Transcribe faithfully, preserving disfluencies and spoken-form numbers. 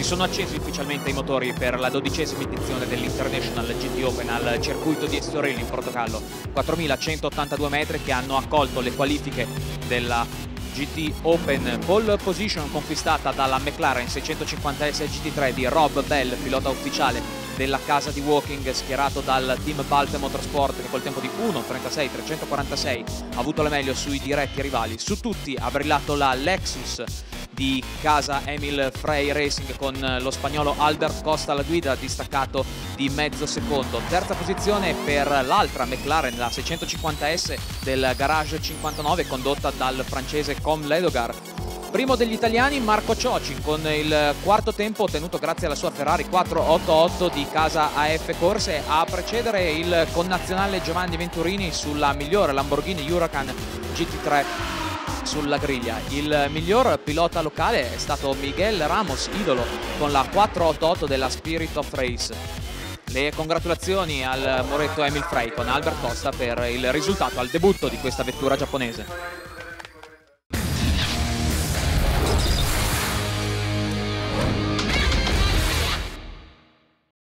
sono accesi ufficialmente i motori per la dodicesima edizione dell'International G T Open al circuito di Estoril in Portogallo, quattromilacentottantadue metri che hanno accolto le qualifiche della G T Open. Pole position conquistata dalla McLaren seicentocinquanta S G T tre di Rob Bell, pilota ufficiale della casa di Woking, schierato dal team Balte Motorsport, che col tempo di uno trentasei trecentoquarantasei ha avuto la meglio sui diretti rivali. Su tutti ha brillato la Lexus di casa Emil Frey Racing, con lo spagnolo Albert Costa alla guida, distaccato di mezzo secondo. Terza posizione per l'altra McLaren, la seicentocinquanta S del Garage cinquantanove, condotta dal francese Com Ledogar. Primo degli italiani Marco Ciocci, con il quarto tempo ottenuto grazie alla sua Ferrari quattrocentottantotto di casa A F Corse, a precedere il connazionale Giovanni Venturini sulla migliore Lamborghini Huracan G T tre sulla griglia. Il miglior pilota locale è stato Miguel Ramos, idolo, con la quattrocentottantotto della Spirit of Race. Le congratulazioni al muretto Emil Frey con Albert Costa per il risultato al debutto di questa vettura giapponese.